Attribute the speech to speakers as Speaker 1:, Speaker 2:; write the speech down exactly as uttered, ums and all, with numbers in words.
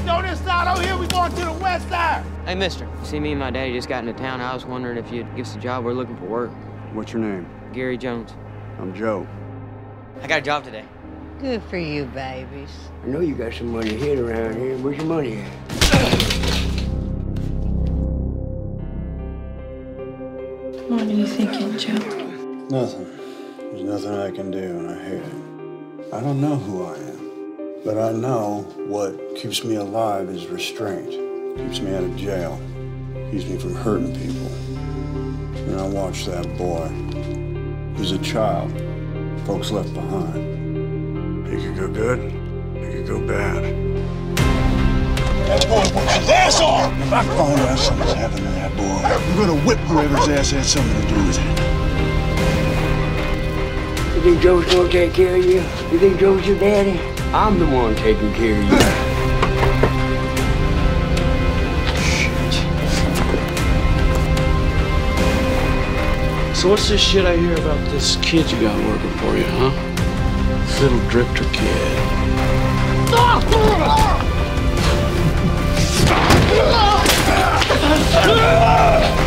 Speaker 1: on this side. Over here, we going to the west side.
Speaker 2: Hey, mister. You see, me and my daddy just got into town. I was wondering if you'd give us a job. We're looking for work.
Speaker 3: What's your name?
Speaker 2: Gary Jones.
Speaker 3: I'm Joe.
Speaker 2: I got a job today.
Speaker 4: Good for you, babies.
Speaker 5: I know you got some money hid around here. Where's your money at?
Speaker 6: What are you thinking, Joe?
Speaker 3: Nothing. There's nothing I can do, and I hate it. I don't know who I am, but I know what keeps me alive is restraint. Keeps me out of jail. Keeps me from hurting people. And I watched that boy. He's a child. Folks left behind. He could go good. He could go bad.
Speaker 7: That boy works his ass off!
Speaker 3: If I find out something's happened to that boy, I'm gonna whip whoever's ass had something to do with it.
Speaker 5: You think Joe's gonna take care of you? You think Joe's your daddy? I'm the one taking care of you.
Speaker 7: So what's this shit I hear about this kid you got working for you, huh? Little drifter kid.
Speaker 1: Ah!